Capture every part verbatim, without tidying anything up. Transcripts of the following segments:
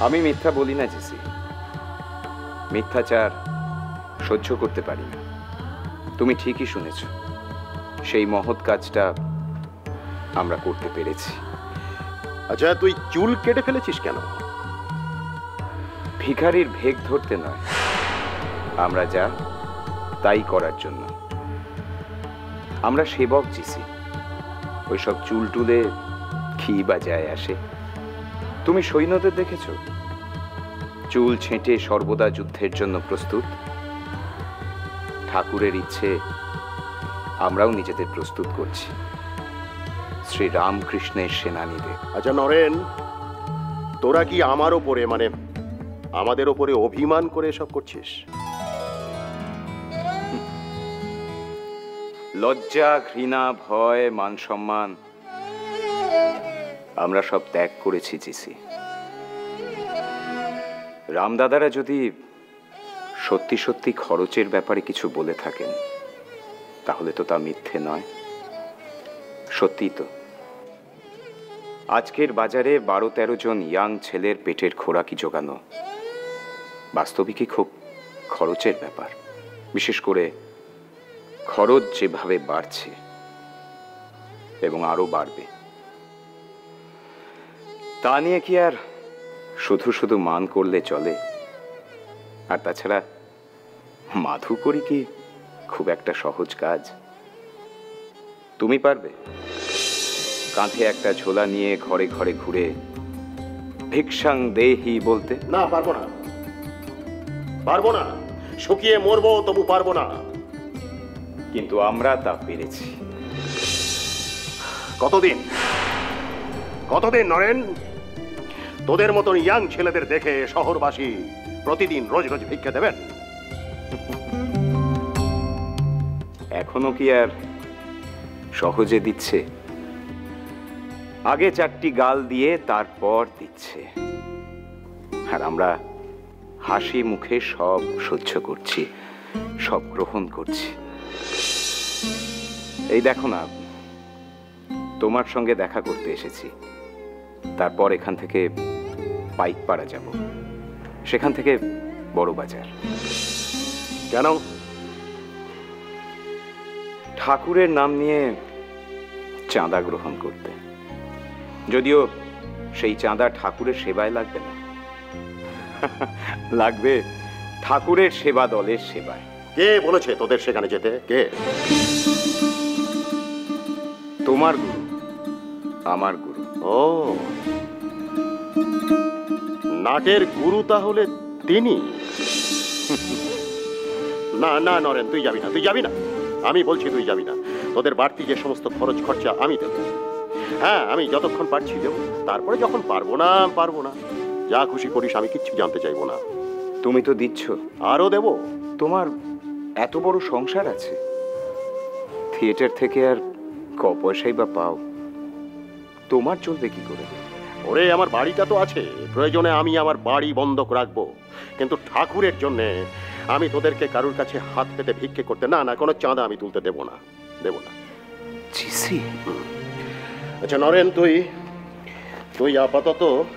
আমি মিথ্যা বলি না জেসি, মিথ্যাচার সহ্য করতে পারি না। তুমি ঠিকই শুনেছ, সেই মহৎ কাজটা আমরা করতে পেরেছি। আচ্ছা, তুই চুল কেটে ফেলেছিস কেন? ভিখারির ভেগ ধরতে নয়, আমরা যা তাই করার জন্য। আমরা সেবক জিসি, ওইসব চুল টুলে কি বা যায় আসে? তুমি সৈন্যদের দেখেছ? চুল ছেঁটে সর্বদা যুদ্ধের জন্য প্রস্তুত। ঠাকুরের ইচ্ছে আমরাও নিজেদের প্রস্তুত করছি, শ্রী রামকৃষ্ণের সেনানীদের। আচ্ছা নরেন, তোরা কি আমার ওপরে, মানে আমাদের ওপরে অভিমান করে এসব করছিস? লজ্জা, ঘৃণা, ভয়, মান সম্মান আমরা সব ত্যাগ করেছি জিসি। রামদাদারা যদি সত্যি সত্যি খরচের ব্যাপারে কিছু বলে থাকেন, তাহলে তো তা মিথ্যে নয়, সত্যি তো। আজকের বাজারে বারো তেরো জন ইয়াং ছেলের পেটের খোরাকি জোগানো বাস্তবিকই খুব খরচের ব্যাপার। বিশেষ করে খরচ যেভাবে বাড়ছে এবং আরো বাড়বে, তা নিয়ে কি আর শুধু শুধু মান করলে চলে? আর তাছাড়া মাধু করি কি খুব একটা সহজ কাজ? তুমি পারবে কাঁধে একটা ঝোলা নিয়ে ঘরে ঘরে ঘুরে ভিক্ষাং দেহি বলতে? না, পারবো না, পারবো না, শুকিয়ে মরবো তবু পারবো না। কিন্তু আমরা তা পেরেছি। কতদিন কতদিন নরেন তোদের মতন ইয়াং ছেলেদের দেখে শহরবাসী প্রতিদিন রোজ রোজ ভিক্ষা দেবেন? এখনো কি আর সহজে দিচ্ছে? আগে চারটি গাল দিয়ে তারপর দিচ্ছে, আর আমরা হাসি মুখে সব সহ্য করছি, সব গ্রহণ করছি। এই দেখো না, তোমার সঙ্গে দেখা করতে এসেছি, তারপর এখান থেকে পাইকপাড়া যাব, সেখান থেকে বড় বাজার। কেন? ঠাকুরের নাম নিয়ে চাঁদা গ্রহণ করতে। যদিও সেই চাঁদা ঠাকুরের সেবায় লাগবে না, লাগবে ঠাকুরের সেবা দলের সেবায়। কে বলেছে তোদের সেখানে যেতে? কে? তোমার গুরু, আমার গুরু। ও, নাটের গুরু তাহলে তিনি? না না নরেন, তুই যাবি না, তুই যাবি না, আমি বলছি তুই যাবি না। তোদের বাড়তি যে সমস্ত খরচ খরচা আমি দেবো। হ্যাঁ, আমি যতক্ষণ পারছি দেবো, তারপরে যখন পারবো না পারবো না, যা খুশি করিস, আমি কিচ্ছু জানতে চাইবো না। তুমি তো দিচ্ছ, আরো দেবো। তোমার এত বড় সংসার আছে, থিয়েটার থেকে আর ক পয়সাই বা পাও, তোমার চলবে কি করে? ওরে, আমার বাড়িটা তো আছে, প্রয়োজনে আমি আমার বাড়ি বন্ধক রাখবো, কিন্তু ঠাকুরের জন্যে আমি তোদেরকে কারুর কাছে হাত পেতে ভিক্ষে করতে, না না, কোনো চাঁদা আমি তুলতে দেবো না, দেবো না। জিসি, আচ্ছা নরেন, তুই তুই আপাতত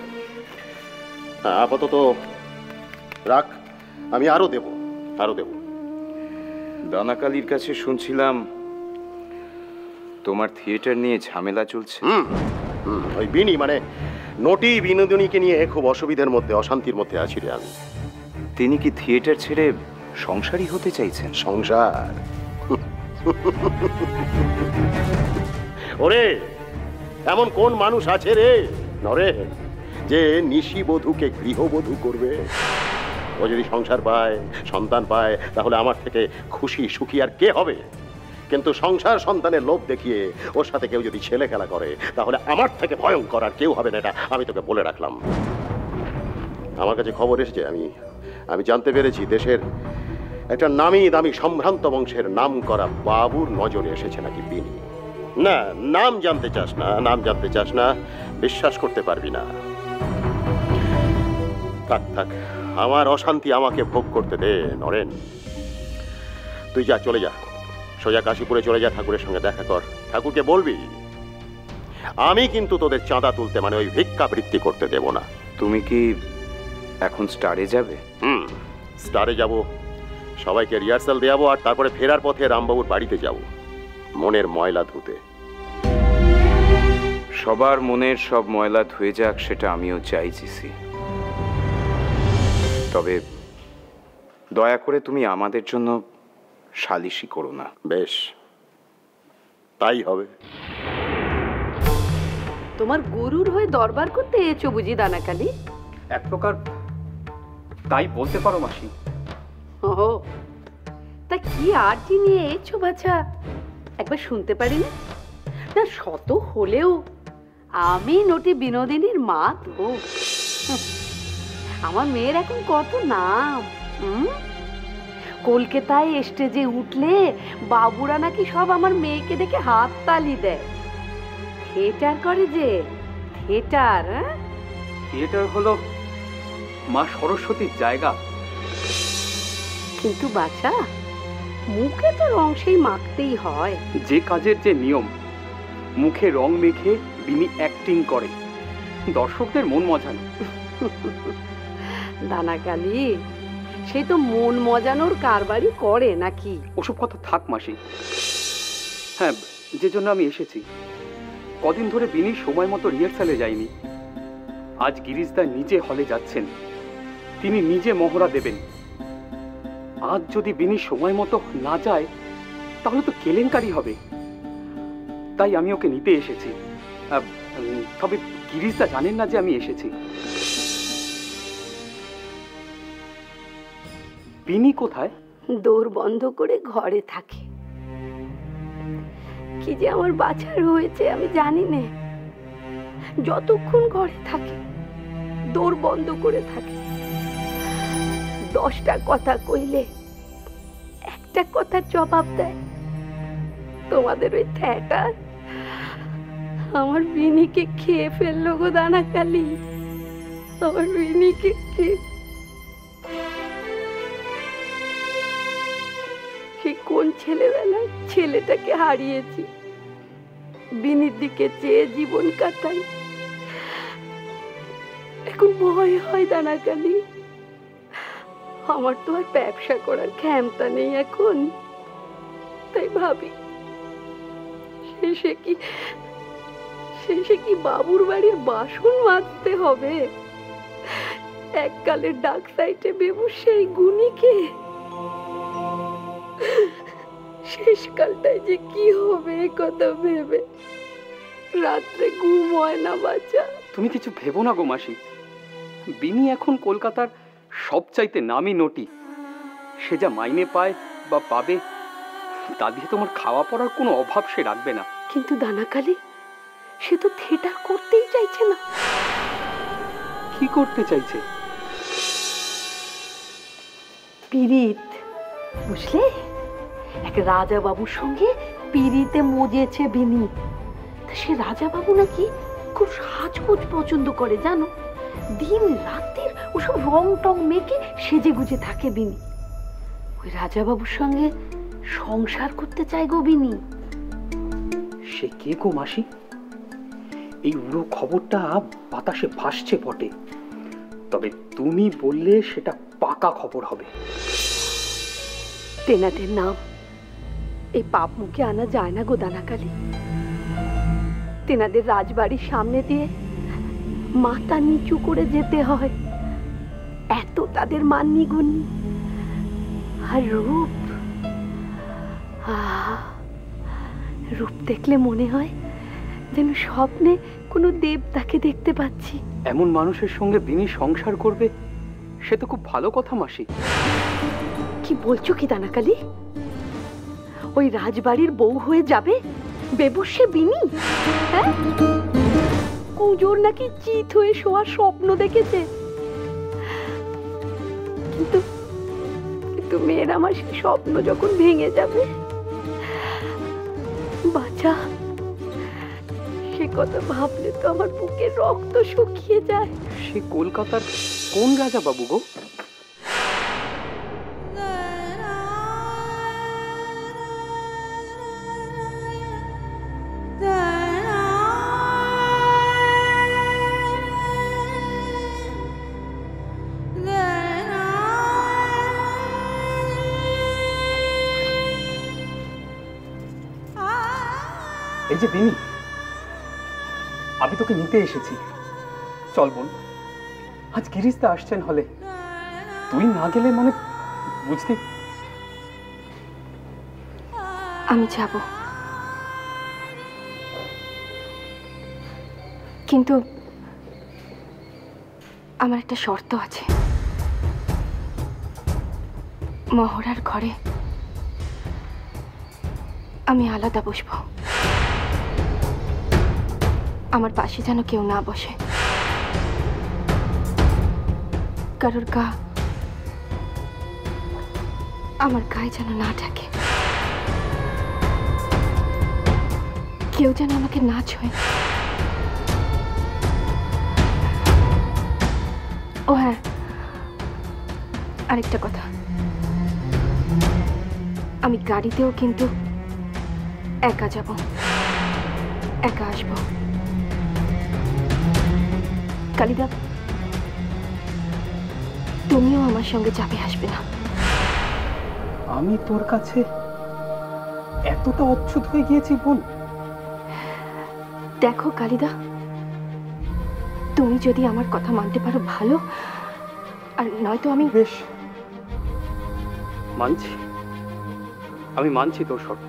আপাতত রাখ, আমি আরো দেব, আরো দেব। দানাকালির কাছে শুনছিলাম তোমার থিয়েটার নিয়ে ঝামেলা চলছে। হুম হুম ওই বিনি, মানে নটি বিনোদিনীকে নিয়ে খুব অসুবিধার মধ্যে, অশান্তির মধ্যে আছি রে আমি। তিনি কি থিয়েটার ছেড়ে সংসারী হতে চাইছেন? সংসার? ওরে, এমন কোন মানুষ আছে রে নরেন যে নিশি বধূকে গৃহবধূ করবে? ও যদি সংসার পায়, সন্তান পায়, তাহলে আমার থেকে খুশি সুখী আর কে হবে? কিন্তু সংসার সন্তানের লোভ দেখিয়ে ওর সাথে কেউ যদি ছেলে খেলা করে, তাহলে আমার থেকে ভয়ঙ্কর আর কেউ হবে না, এটা আমি তোকে বলে রাখলাম। আমার কাছে খবর এসেছে, আমি আমি জানতে পেরেছি দেশের একটা নামি দামি সম্ভ্রান্ত বংশের নাম করা বাবুর নজরে এসেছে নাকি বিনি। না, নাম জানতে চাস না, নাম জানতে চাস না, বিশ্বাস করতে পারবি না। থাক থাক, আমার অশান্তি আমাকে ভোগ করতে দে নরেন। তুই যা, চলে যা, সোজা কাশীপুরে চলে যা, ঠাকুরের সঙ্গে দেখা কর, ঠাকুরকে বলবি আমি কিন্তু তোদের চাঁদা তুলতে, মানে ওই ভিক্ষাবৃত্তি করতে দেব না। তুমি কি এখন স্টারে যাবে? হুম, স্টারে যাব, সবাইকে রিহার্সাল দেওয়াবো, আর তারপরে ফেরার পথে রামবাবুর বাড়িতে যাব মনের ময়লা ধুতে। সবার মনের সব ময়লা ধুয়ে যাক, সেটা আমিও চাইছি। তবে দয়া করে তুমি আমাদের জন্য সালিশি করো না। বেশ, তাই হবে। তোমার গুরুর হয়ে দরবার করতে এসো বুঝি দানাকালি? এক প্রকার তাই বলতে পারো মাসি। ও, তা কি আরজি নিয়ে এসো বাছা, একবার শুনতে পারি না? না শত হলেও আমি নটি বিনোদিনীর মা তো। হুঁ, আমার মেয়ের এখন কত নাম। হুম, কলকাতায় স্টেজে উঠলে বাবুরা নাকি সব আমার মেয়েকে দেখে হাত তালি দেয়। থিয়েটার করে যে, থিয়েটার। হ্যাঁ, থিয়েটার হলো মা সরস্বতীর জায়গা। কিন্তু বাছা, মুখে তো রং সেই মাখতেই হয়। যে কাজের যে নিয়ম, মুখে রং মেখে বিনি অ্যাক্টিং করে দর্শকদের মন মজানো। দানাকালি, সে তো মন মজানোর কারবারই করে নাকি? ওসব কথা থাক মাসি। হ্যাঁ, যে জন্য আমি এসেছি, কদিন ধরে বিনি সময় মতো রিহার্সালে যায়নি। আজ গিরিশদা নিজে হলে যাচ্ছেন, তিনি নিজে মহড়া দেবেন। আজ যদি বিনি সময় মতো না যায় তাহলে তো কেলেঙ্কারি হবে। তাই আমি ওকে নিতে এসেছি। আহ, উম, তবে গিরিশদা জানেন না যে আমি এসেছি। বিনি কোথায়? দৌড় বন্ধ করে ঘরে থাকে। কি যে আমার বাছার হয়েছে আমি জানি না। যতক্ষণ ঘরে থাকে দৌড় বন্ধ করে থাকে। দশটা কথা কইলে একটা কথার জবাব দেয়। তোমাদের ওই থ্যাটার আমার বিনিকে খেয়ে ফেললো গো দানাকালি, আমার বিনিকে খেয়ে। সে কোন ছেলেবেলায় ছেলেটাকে হারিয়েছি, বিনির দিকে চেয়ে জীবন কাটাই। এখন ভয় হয় দানাকালি, আমার তো আর ব্যবসা করার ক্ষমতা নেই এখন। তাই ভাবি শেষে কি শেষে কি বাবুর বাড়ির বাসন মাজতে হবে? এককালের ডাক সাইটে বেবু সেই গুণীকে শেষকালটায় যে কি হবে কথা ভেবে রাত্রে ঘুম হয় না বাচ্চা। তুমি কিছু ভেবো না গো মাসি। বিনি এখন কলকাতার সবচাইতে নামি নটি। সে যা মাইনে পায় বা পাবে তা দিয়ে তোমার খাওয়া পড়ার কোনো অভাব সে রাখবে না। কিন্তু দানাকালি, সে তো থিয়েটার করতেই চাইছে না। কি করতে চাইছে? পিরিত, বুঝলে, এক রাজা বাবুর সঙ্গে পিরিতে মজেছে বিনি। তা সে রাজা বাবু নাকি খুব সাজগোজ পছন্দ করে জানো। দিন রাতের ওসব রং টং মেখে সেজে গুজে থাকে বিনি। ওই রাজা বাবুর সঙ্গে সংসার করতে চায় গো বিনি। সে কে গো মাসি? এই উড়ো খবরটা বাতাসে ভাসছে বটে, তবে তুমি বললে সেটা পাকা খবর হবে। তেনাদের নাম এই পাপ মুখে আনা যায় না গো দানাকালি। তেনাদের রাজবাড়ির সামনে দিয়ে মাথা নিচু করে যেতে হয়, এত তাদের মান্যি গুণী। আর রূপ, আহ, রূপ দেখলে মনে হয় যেন স্বপ্নে কোনো দেবতাকে দেখতে পাচ্ছি। এমন মানুষের সঙ্গে বিনি সংসার করবে, সে তো খুব ভালো কথা মাসি। কি বলছো কি দানাকালি? ওই রাজবাড়ির বউ হয়ে যাবে বেবুসে বিনি? হ্যাঁ, কুজোর নাকি চিত হয়ে শোয়ার স্বপ্ন দেখেছে। কিন্তু কিন্তু মেয়ের আমার সেই স্বপ্ন যখন ভেঙে যাবে বাচ্চা, সে কথা ভাবলে তো আমার বুকের রক্ত শুকিয়ে যায়। সে কলকাতার কোন রাজা বাবু গো? এই যে বিনি, আমি তোকে নিতে এসেছি। চল বোন, আজ গিরিশদা আসছেন হলে, তুই না গেলে মানে বুঝতে। আমি যাব, কিন্তু আমার একটা শর্ত আছে। মহড়ার ঘরে আমি আলাদা বসবো, আমার পাশে যেন কেউ না বসে, কারোর গা আমার গায়ে যেন না থাকে, কেউ যেন আমাকে না ছোঁয়। ও হ্যাঁ, আরেকটা কথা, আমি গাড়িতেও কিন্তু একা যাব, একা আসব। কালিদা, তুমিও আমার সঙ্গে যাবে, আসবে না? আমি তোর কাছে এতটা অচ্ছুত হয়ে গিয়েছি বোন? দেখো কালিদা, তুমি যদি আমার কথা মানতে পারো ভালো, আর নয়তো আমি। বেশ, মানছি, আমি মানছি তোর শর্ত।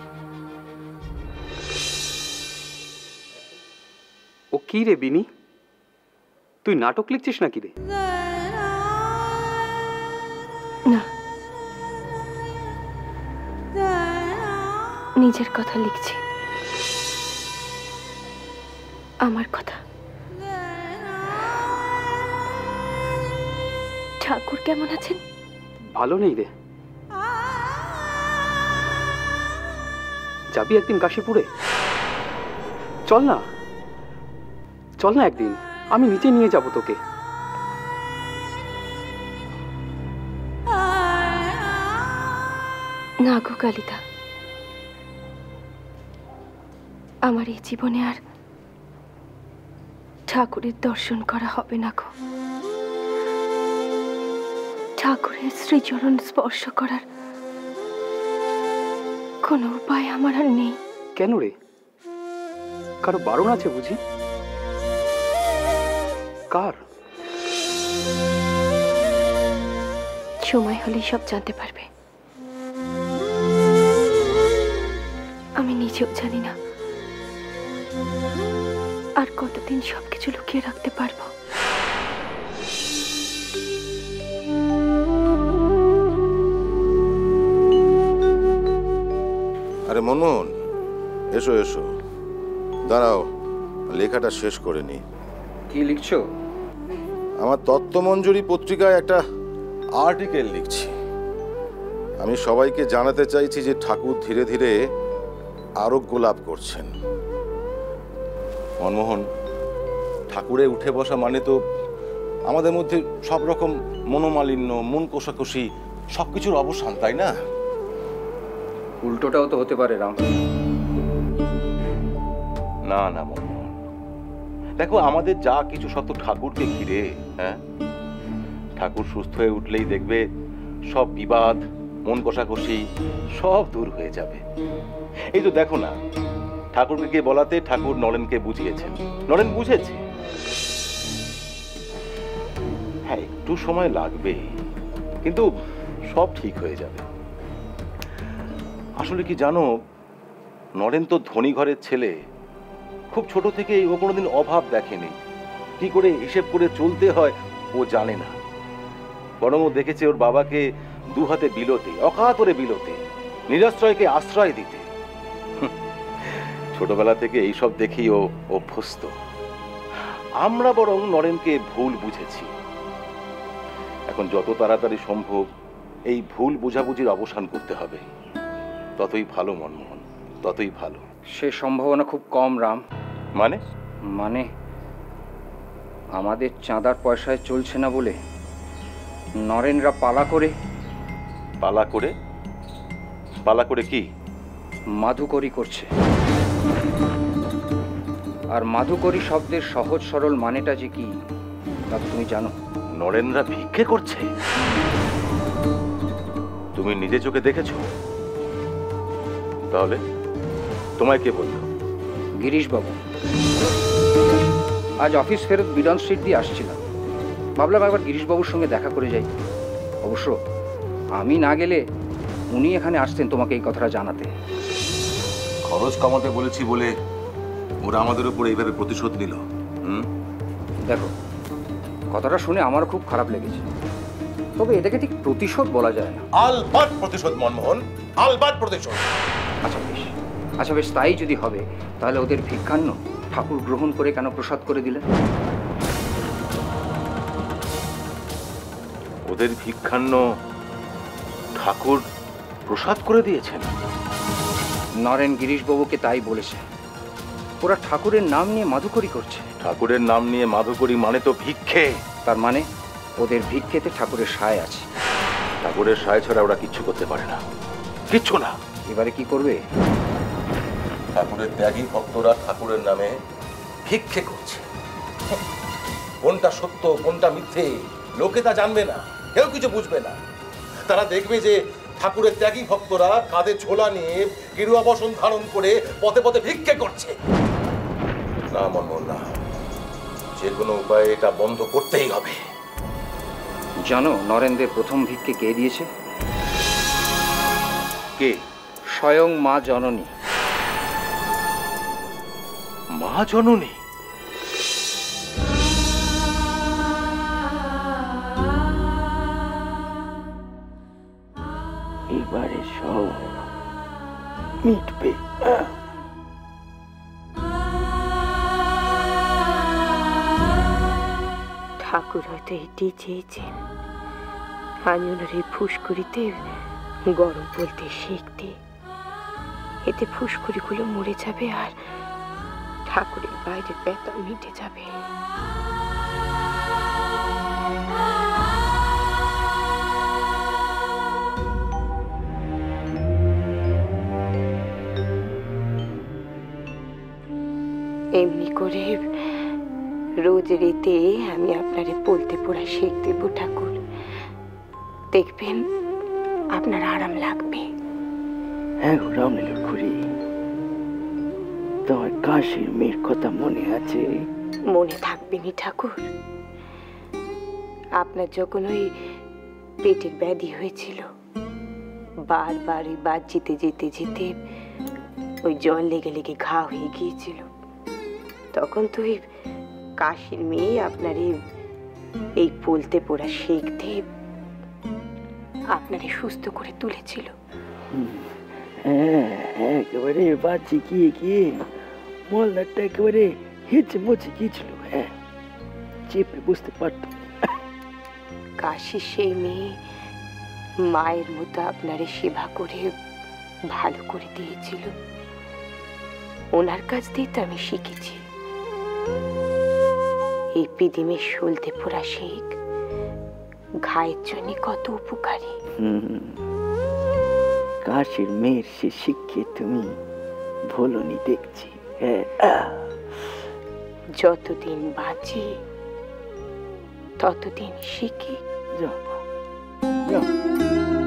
ও কি রে বিনি, তুই নাটক লিখছিস নাকি রে? না, নিজের কথা লিখছি, আমার কথা। ঠাকুর কেমন আছেন? ভালো নেই রে। যাবি একদিন কাশীপুরে? চল না, চল না একদিন, আমি নিচে নিয়ে যাব তোকে। না গো কালিদা, আমার এই জীবনে আর ঠাকুরের দর্শন করা হবে না গো। ঠাকুরের শ্রীচরণ স্পর্শ করার কোনো উপায় আমার আর নেই। কেন রে, কারো বারণ আছে বুঝি? কার? সময় হলেই সব জানতে পারবে। আমি নিজেও জানি না আর কতদিন সবকিছু লুকিয়ে রাখতে পারবো। আরে মনমোহন, এসো এসো, দাঁড়াও, লেখাটা শেষ করে নি। কি লিখছো? আমার তত্ত্বমঞ্জুরি পত্রিকায় একটা আর্টিকেল লিখছি। আমি সবাইকে জানাতে চাইছি যে ঠাকুর ধীরে ধীরে আরোগ্য লাভ করছেন। মনমোহন, ঠাকুরে উঠে বসা মানে তো আমাদের মধ্যে সব রকম মনোমালিন্য, মন কোষাকুষি সবকিছুর অবসান, তাই না? উল্টোটাও তো হতে পারে রাম। না না মনমোহন, দেখো আমাদের যা কিছু সব তো ঠাকুরকে ঘিরে। হ্যাঁ, ঠাকুর সুস্থ হয়ে উঠলেই দেখবে সব বিবাদ, মন কষাকষি সব দূর হয়ে যাবে। এই তো দেখো না, ঠাকুরকে গিয়ে বলাতে ঠাকুর নরেনকে বুঝিয়েছেন, নরেন বুঝেছে। হ্যাঁ, একটু সময় লাগবে, কিন্তু সব ঠিক হয়ে যাবে। আসলে কি জানো, নরেন তো ধনী ঘরের ছেলে, খুব ছোট থেকে ও কোনোদিন অভাব দেখেনি। কি করে হিসেব করে চলতে হয় ও জানে না, বরং ও দেখেছে ওর বাবাকে দু হাতে বিলোতে, অকাতরে বিলোতে, নিরাশ্রয়কে আশ্রয় দিতে। ছোটবেলা থেকে এইসব দেখেই ও অভ্যস্ত। আমরা বরং নরেনকে ভুল বুঝেছি। এখন যত তাড়াতাড়ি সম্ভব এই ভুল বোঝাবুঝির অবসান করতে হবে, ততই ভালো মনমোহন, ততই ভালো। সে সম্ভাবনা খুব কম রাম। মানে? মানে আমাদের চাঁদার পয়সায় চলছে না বলে নরেনরা পালা করে। পালা করে? পালা করে কি? মাধুকরী করছে। আর মাধুকরী শব্দের সহজ সরল মানেটা যে কি তা তুমি জানো? নরেনরা ভিক্ষে করছে? তুমি নিজে চোখে দেখেছো? তাহলে তোমায় কে বললো? গিরিশবাবু, আজ অফিস ফেরত বিডন স্ট্রিট দিয়ে আসছিলাম, ভাবলাম একবার গিরিশবাবুর সঙ্গে দেখা করে যাই। অবশ্য আমি না গেলে উনি এখানে আসতেন তোমাকে এই কথাটা জানাতে। খরচ কমাতে বলেছি বলে ওরা আমাদের উপর এইভাবে প্রতিশোধ নিল। হুম, দেখো, কথাটা শুনে আমারও খুব খারাপ লেগেছে, তবে এটাকে ঠিক প্রতিশোধ বলা যায় না। আলবাত প্রতিশোধ মনমোহন, আলবাত প্রতিশোধ। আচ্ছা বেশ, আচ্ছা বেশ, তাই যদি হবে তাহলে ওদের ভিক্ষান্ন ঠাকুর গ্রহণ করে কেন প্রসাদ করে দিলেন? ওদের ভিক্ষান্ন ঠাকুর প্রসাদ করে দিয়েছেন? নরেন গিরিশবাবুকে তাই বলেছে। ওরা ঠাকুরের নাম নিয়ে মাধুকরি করছে। ঠাকুরের নাম নিয়ে মাধুকরি মানে তো ভিক্ষে। তার মানে ওদের ভিক্ষেতে ঠাকুরের সায় আছে। ঠাকুরের সায় ছাড়া ওরা কিচ্ছু করতে পারে না, কিচ্ছু না। এবারে কি করবে? ঠাকুরের ত্যাগী ভক্তরা ঠাকুরের নামে ভিক্ষে করছে। কোনটা সত্য কোনটা মিথ্যে লোকে তা জানবে না, কেউ কিছু বুঝবে না। তারা দেখবে যে ঠাকুরের ত্যাগী ভক্তরা কাঁধে ঝোলা নিয়ে গেরুয়া বসন ধারণ করে পথে পথে ভিক্ষে করছে। না মনমোহন না, যে কোনো উপায়ে এটা বন্ধ করতেই হবে। জানো নরেনদের প্রথম ভিক্ষে কে দিয়েছে? কে? স্বয়ং মা জননী। মা জননী? এবারে সব মিটবে। ঠাকুর হয়তো এটি চেয়েছেন, আমি ওনার এই ফুসকুড়িতে গরম বলতে শিখতে, এতে ফুসকুড়িগুলো মরে যাবে আর ঠাকুরের বাইরের ব্যথা মিটে যাবে। এমনি করে রোজ রেতে আমি আপনারে বলতে পড়া শেখ দেব ঠাকুর, দেখবেন আপনার আরাম লাগবে। হ্যাঁ গো রামলীলার খুড়ি, তোমার কাশির মেয়ের কথা মনে আছে? মনে থাকবে নি ঠাকুর? আপনার যখন ওই পেটের ব্যাধি হয়েছিল, বারবার ওই বাদ যেতে যেতে যেতে ওই জল লেগে লেগে ঘা হয়ে গিয়েছিল, তখন তো ওই কাশির মেয়ে আপনার এই বলতে পড়া শেখ দেব আপনারে সুস্থ করে তুলেছিল। হ্যাঁ, একেবারে বাঁচি গিয়ে গিয়ে মোল্লারটা একেবারে হেঁচে মচে গিয়েছিল। হ্যাঁ, চেপে বুঝতে পারত। কাশি সেই মেয়ে মায়ের মতো আপনারে সেবা করে ভালো করে দিয়েছিল। ওনার কাছ দিয়ে তো আমি শিখেছি এই পিদিমের সলতে পোড়া শেখ ঘায়ের জন্য কত উপকারী। কাশির মেয়ের সে শিক্ষে তুমি ভোলনি দেখছি। হ্যাঁ, যতদিন বাঁচি ততদিন শিখি। যাও যাও।